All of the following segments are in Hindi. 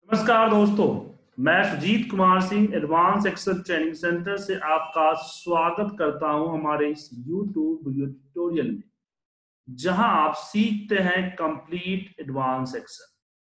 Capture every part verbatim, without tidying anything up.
नमस्कार दोस्तों, मैं Sujeet Kumar Singh advance Excel training centre से आपका स्वागत करता हूं हमारे इस यूट्यूब वीडियो ट्यूटोरियल में, जहां आप सीखते हैं कंप्लीट एडवांस एक्सेल।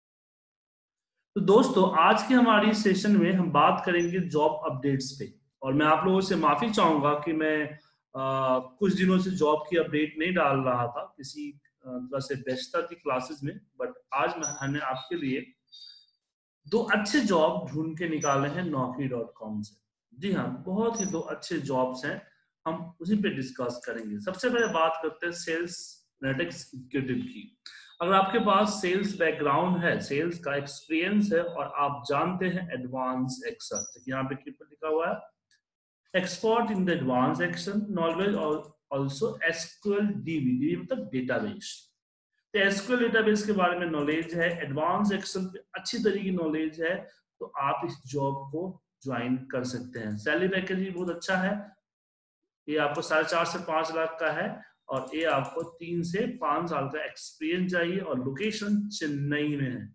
तो दोस्तों, आज के हमारी सेशन में हम बात करेंगे जॉब अपडेट्स पे। और मैं आप लोगों से माफी चाहूंगा कि मैं आ, कुछ दिनों से जॉब की अपडेट नहीं डाल रहा था, किसी तरह से व्यस्तता थी क्लासेस में। बट आज मैंने आपके लिए दो अच्छे जॉब ढूंढ के निकाले हैं नौकरी डॉट कॉम से। जी हाँ, बहुत ही दो अच्छे जॉब्स हैं, हम उसी पे डिस्कस करेंगे। सबसे पहले बात करते हैं सेल्स एनालिटिक्स एग्जीक्यूटिव की। अगर आपके पास सेल्स बैकग्राउंड है, सेल्स का एक्सपीरियंस है और आप जानते हैं एडवांस एक्सेल, देखिए यहाँ पे लिखा हुआ है expert in the advance Excel knowledge और ऑल्सो एसक्यूएल डीबी मतलब डेटाबेस। तो एसक्यूएल डेटाबेस के बारे में नॉलेज है, एडवांस एक्सेल पे अच्छी तरह की नॉलेज है, तो आप इस जॉब को ज्वाइन कर सकते हैं। सैलरी पैकेज भी बहुत अच्छा है, ये आपको साढ़े चार से पांच लाख का है और ये आपको तीन से पांच साल का एक्सपीरियंस चाहिए और लोकेशन चेन्नई में है।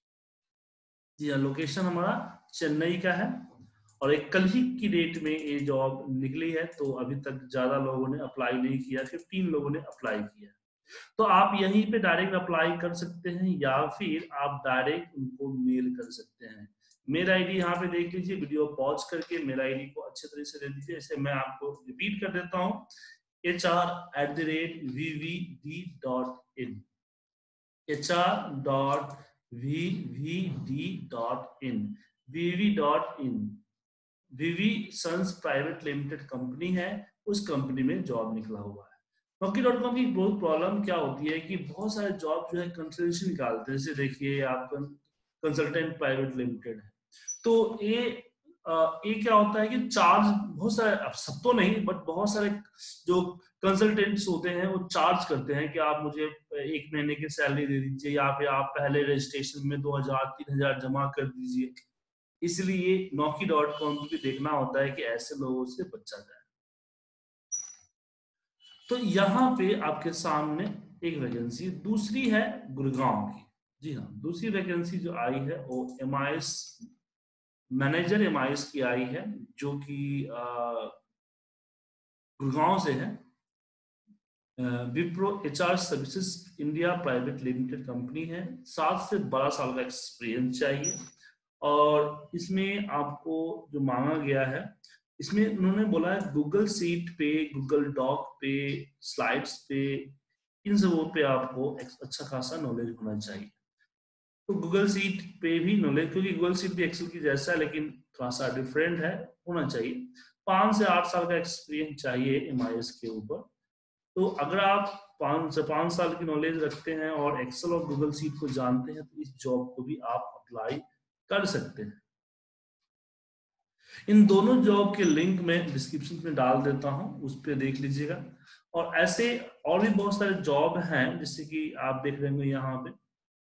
जी हाँ, लोकेशन हमारा चेन्नई का है और एक कल ही की डेट में ये जॉब निकली है, तो अभी तक ज्यादा लोगों ने अप्लाई नहीं किया, सिर्फ तीन लोगों ने अप्लाई किया। तो आप यहीं पे डायरेक्ट अप्लाई कर सकते हैं या फिर आप डायरेक्ट उनको मेल कर सकते हैं। मेरा आईडी यहाँ पे देख लीजिए, वीडियो पॉज करके मेरा आईडी को अच्छे तरह से दे दीजिए। इसे मैं आपको रिपीट कर देता हूँ, H R at the rate V V D dot in, H R dot V V D dot in, V V dot in. V V sons private limited company है, उस कंपनी में जॉब निकला हुआ है। नौकरी डॉट कॉम की बहुत प्रॉब्लम क्या होती है कि बहुत सारे जॉब जो है कंसल्टेंसी निकालते हैं। जैसे देखिए आप कंसल्टेंट प्राइवेट लिमिटेड है, तो ये ये क्या होता है कि चार्ज बहुत सारे, अब सब तो नहीं बट बहुत सारे जो कंसल्टेंट्स होते हैं वो चार्ज करते हैं कि आप मुझे एक महीने की सैलरी दे दीजिए या फिर आप पहले रजिस्ट्रेशन में दो हजार तीन हजार जमा कर दीजिए। इसलिए नौकरी डॉट कॉम भी देखना होता है कि ऐसे लोगों से बचा जाए। तो यहाँ पे आपके सामने एक वैकेंसी दूसरी है गुड़गांव की। जी हाँ, दूसरी वैकेंसी जो आई है वो M I S manager M I S की आई है, जो कि गुड़गांव से है। Wipro H R services India private limited company है, सात से बारह साल का एक्सपीरियंस चाहिए। और इसमें आपको जो मांगा गया है, इसमें उन्होंने बोला है गूगल सीट पे, गूगल डॉक पे, स्लाइड्स पे, इन सबों पे आपको अच्छा खासा नॉलेज होना चाहिए। तो गूगल सीट पे भी नॉलेज, क्योंकि गूगल सीट भी एक्सेल की जैसा है लेकिन थोड़ा सा डिफरेंट है, होना चाहिए। पांच से आठ साल का एक्सपीरियंस चाहिए एम आई एस के ऊपर। तो अगर आप पांच से पांच साल की नॉलेज रखते हैं और एक्सेल और गूगल सीट को जानते हैं, तो इस जॉब को भी आप अप्लाई कर सकते हैं। इन दोनों जॉब के लिंक मैं डिस्क्रिप्शन में डाल देता हूं, उस पर देख लीजिएगा। और ऐसे और भी बहुत सारे जॉब हैं, जैसे कि आप देख रहे होंगे यहाँ पे,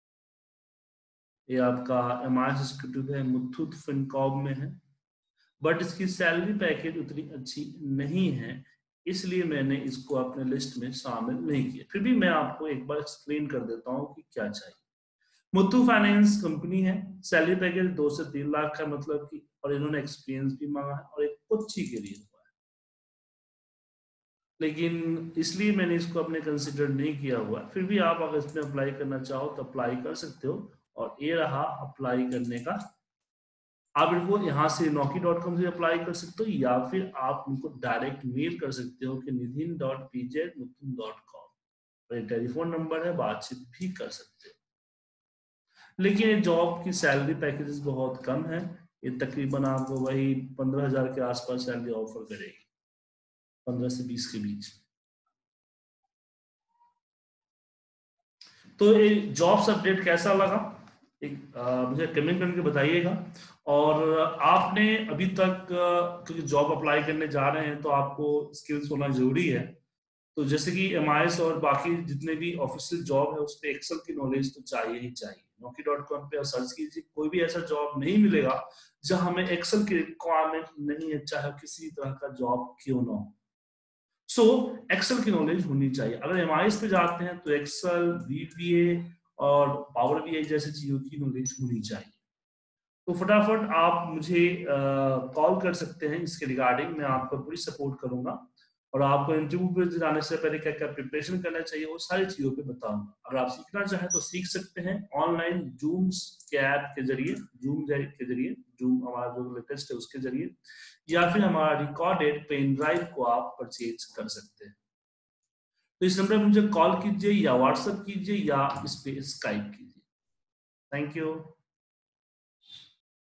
ये आपका एम आई एस एग्जीक्यूटिव है, मुथूट फिनकॉर्प में है, बट इसकी सैलरी पैकेज उतनी अच्छी नहीं है, इसलिए मैंने इसको अपने लिस्ट में शामिल नहीं किया। फिर भी मैं आपको एक बार एक्सप्लेन कर देता हूँ कि क्या चाहिए। मुथूट फाइनेंस कंपनी है, सैलरी पैकेज दो से तीन लाख का मतलब कि, और इन्होंने एक्सपीरियंस भी मांगा है और एक कोच्चि के लिए हुआ है, लेकिन इसलिए मैंने इसको अपने कंसिडर नहीं किया हुआ। फिर भी आप अगर इसमें अप्लाई करना चाहो तो अप्लाई कर सकते हो। और ये रहा अप्लाई करने का, आप इनको यहाँ से नौकरी डॉट कॉम से अप्लाई कर सकते हो या फिर आप उनको डायरेक्ट मेल कर सकते हो कि Nidhin dot PJ Muthoot dot com, और टेलीफोन नंबर है, बातचीत भी कर सकते हो। लेकिन ये जॉब की सैलरी पैकेजेस बहुत कम है, ये तकरीबन आपको वही पंद्रह हजार के आसपास सैलरी ऑफर करेगी, पंद्रह से बीस के बीच। तो ये जॉब्स अपडेट कैसा लगा, एक आ, मुझे कमेंट करके बताइएगा। और आपने अभी तक, क्योंकि जॉब अप्लाई करने जा रहे हैं तो आपको स्किल्स होना जरूरी है। तो जैसे कि एम आई एस और बाकी जितने भी ऑफिशियल जॉब है, उस पर एक्सेल की नॉलेज तो चाहिए ही चाहिए। नौकरी डॉट कॉम पे सर्च कीजिए, कोई भी ऐसा जॉब नहीं मिलेगा जहां हमें एक्सेल की रिक्वायरमेंट नहीं है, चाहे किसी तरह का जॉब क्यों ना हो। सो एक्सेल की नॉलेज होनी चाहिए। अगर एम आई एस पे जाते हैं तो एक्सेल, वी पी ए और पावर बी आई जैसे चीजों की नॉलेज होनी चाहिए। तो फटाफट आप मुझे कॉल कर सकते हैं इसके रिगार्डिंग, मैं आपको पूरी सपोर्ट करूंगा और आपको इंटरव्यू पे जाने से पहले क्या क्या प्रिपरेशन करना चाहिए वो सारी चीजों पे बताऊंगा। अगर आप सीखना चाहें तो सीख सकते हैं ऑनलाइन जूम के ऐप के जरिए, जूम के जरिए, जूम हमारा जो लेटेस्ट है उसके जरिए, या फिर हमारा रिकॉर्डेड पेन ड्राइव को आप परचेज कर सकते हैं। तो इस नंबर पर मुझे कॉल कीजिए या व्हाट्सएप कीजिए या इस पे स्काइप कीजिए। Thank you.